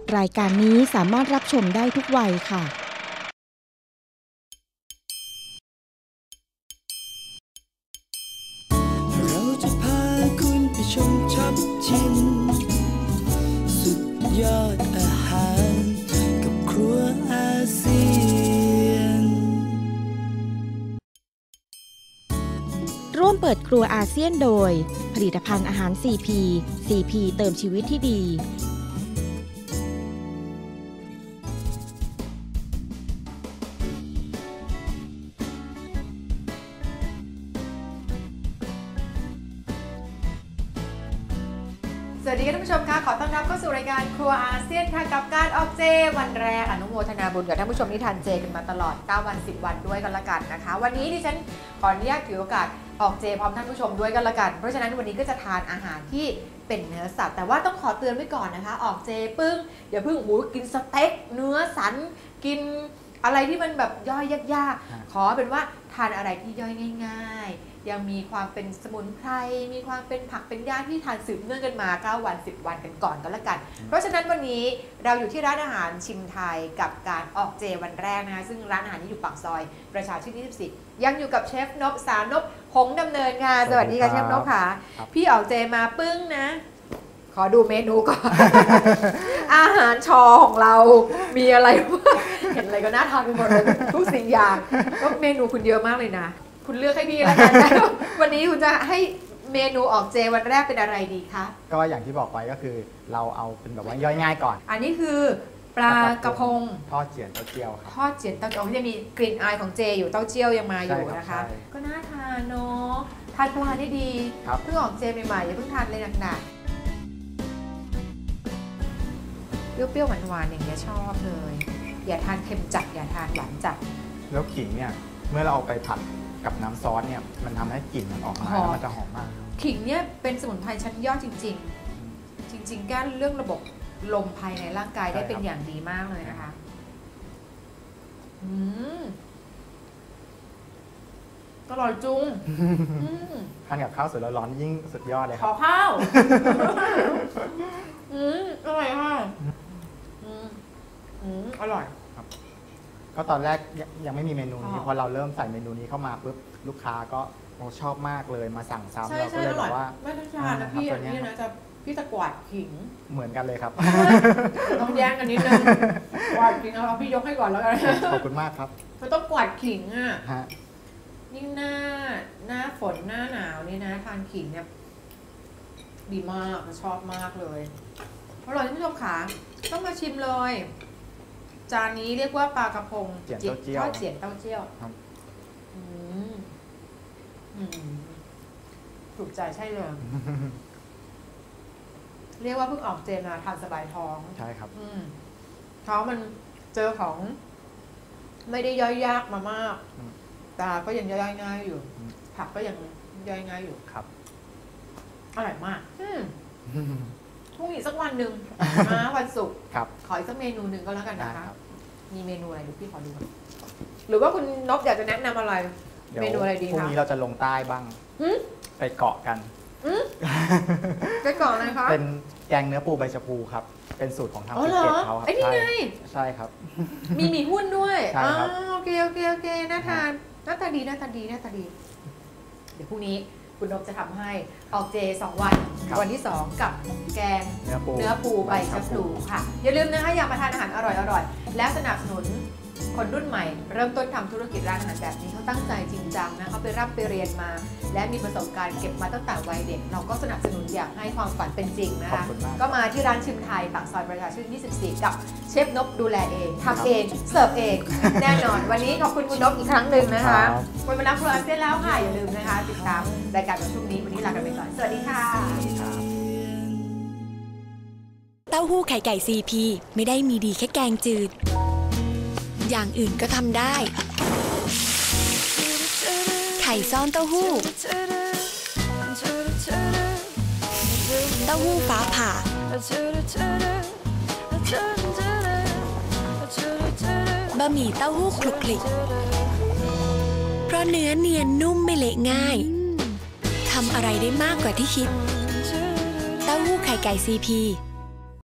รายการนี้สามารถรับชมได้ทุกวัยค่ะเราจะพาคุณไปชมช็อปชิมสุดยอดอาหารกับครัวอาเซียนร่วมเปิดครัวอาเซียนโดยผลิตภัณฑ์อาหาร CP CP เติมชีวิตที่ดีสวัสดีท่านผู้ชมค่ะขอต้อนรับเข้าสู่รายการครัวอาเซียนค่ะกับการออกเจวันแรกอนุโมทนาบุญกับท่านผู้ชมที่ทานเจกันมาตลอด9วัน10วันด้วยกันละกันนะคะวันนี้ดิฉันขออนุญาตถือโอกาสออกเจพร้อมท่านผู้ชมด้วยกันละกันเพราะฉะนั้นวันนี้ก็จะทานอาหารที่เป็นเนื้อสัตว์แต่ว่าต้องขอเตือนไว้ก่อนนะคะออกเจปึ้งอย่าเพิ่งกินสเต็กเนื้อสันกินอะไรที่มันแบบย่อยยากๆขอเป็นว่าทานอะไรที่ย่อยง่ายๆยังมีความเป็นสมุนไพรมีความเป็นผักเป็นหญ้าที่ทานสืบเนื่องกันมา9วัน10วันกันก่อนก็แล้วกันเพราะฉะนั้นวันนี้เราอยู่ที่ร้านอาหารชิมไทยกับการออกเจวันแรกนะคะซึ่งร้านอาหารนี้อยู่ปากซอยประชาชื่น24ยังอยู่กับเชฟนพสารนพหงส์ดำเนินค่ะสวัสดีค่ะเชฟนพค่ะพี่ออกเจมาปึ้งนะขอดูเมนูก่อน อาหารชอของเรามีอะไรเห็นอะไรก็น่าทานไปหมดเลยทุกสิ่งอย่างก็เมนูคุณเยอะมากเลยนะคุณเลือกให้พี่แล้วกันนะวันนี้คุณจะให้เมนูออกเจวันแรกเป็นอะไรดีคะก็อย่างที่บอกไปก็คือเราเอาเป็นแบบว่าย่อยง่ายก่อนอันนี้คือปลากระพงทอดเจียนเต้าเจี้ยวครับทอดเจียนเต้าเจี้ยวจะมีกลิ่นอายของเจอยู่เต้าเจี้ยวยังมาอยู่นะคะก็น่าทานเนาะทานปลาได้ดีเพิ่งออกเจใหม่ๆอย่าเพิ่งทานเลยหนักๆเปรี้ยวๆหวานๆอย่างเงี้ยชอบเลยอย่าทานเค็มจัดอย่าทานหวานจัดแล้วขิงเนี่ยเมื่อเราเอาไปผัดกับน้ำซอสเนี่ยมันทำให้กลิ่นมันออกมาแล้วมันจะหอมมากขิงเนี่ยเป็นสมุนไพรชั้นยอดจริงๆจริงๆแก้เรื่องระบบลมภายในร่างกายได้เป็นอย่างดีมากเลยนะคะอร่อยจุงทานกับข้าวสวยร้อนยิ่งสุดยอดเลยขอข้าวอร่อยค่ะอร่อยครับก็ตอนแรกยังไม่มีเมนูนี้พอเราเริ่มใส่เมนูนี้เข้ามาปุ๊บลูกค้าก็ชอบมากเลยมาสั่งซ้ำเราก็เลยบอกว่าไม่ต้องทานนะพี่อันนี้นะจะพี่ตะกวาดขิงเหมือนกันเลยครับต้องแย่งกันนิดนึงกวาดขิงเอาพี่ยกให้ก่อนแล้วกันขอบคุณมากครับมันต้องกวาดขิงอ่ะยิ่งหน้าฝนหน้าหนาวนี่นะทานขิงเนี่ยดีมากชอบมากเลยอร่อยท่านผู้ชมขาต้องมาชิมเลยจานนี้เรียกว่าปลากระพงเจียนเต้าเจี้ยวทอดเจียนเต้าเจี้ยวถูกใจใช่เลยเรียกว่าเพิ่งออกเจมาทานสบายท้องใช่ครับท้องมันเจอของไม่ได้ย่อยยากมามากตาก็ยังย่อยง่ายอยู่ผักก็ยังย่อยง่ายอยู่ครับอร่อยมากพรุ่งนี้สักวันหนึ่งวันศุกร์ขออีกสักเมนูหนึ่งก็แล้วกันนะคะมีเมนูอะไรดูพี่ขอดูหรือว่าคุณนพอยากจะแนะนำอะไรเมนูอะไรดีคะพรุ่งนี้เราจะลงใต้บ้างไปเกาะกันไปเกาะอะไรคะเป็นแกงเนื้อปูใบชะพูครับเป็นสูตรของทางภูเก็ตเขาครับใช่ครับมีหมี่หุ้นด้วยใช่ครับโอเคน่าทานหน้าตาดีเดี๋ยวพรุ่งนี้คุณนพจะทำให้ออกเจ2วันวันที่2กับแกงเนื้อปูใบชะพลูค่ะอย่าลืมนะคะอยากมาทานอาหารอร่อยและสนับสนุนคนรุ่นใหม่เริ่มต้นทำธุรกิจร้านอาหารแบบนี้เขาตั้งใจจริงจังนะเขาไปร่ำไปเรียนมาและมีประสบการณ์เก็บมาตั้งแต่วัยเด็กเราก็สนับสนุนอยากให้ความฝันเป็นจริงนะคะก็มาที่ร้านชิมไทยปากซอยประชาชื่น24กับเชฟนพดูแลเองทำเองเสิร์ฟเองแน่นอนวันนี้ขอบคุณคุณนพอีกครั้งหนึ่งนะคะวันมานับครัวอาเซียนแล้วค่ะอย่าลืมนะคะติดตามรายการวันพรุ่งนี้วันนี้ลากันไปก่อนสวัสดีค่ะเต้าหู้ไข่ไก่ CP ไม่ได้มีดีแค่แกงจืดอย่างอื่นก็ทำได้ไข่ซ่อนเต้าหู้เต้าหู้ฟ้าผ่าบะหมี่เต้าหู้คลุกคลิกเพราะเนื้อเนียนนุ่มไม่เละง่ายทำอะไรได้มากกว่าที่คิดเต้าหู้ไข่ไก่ CP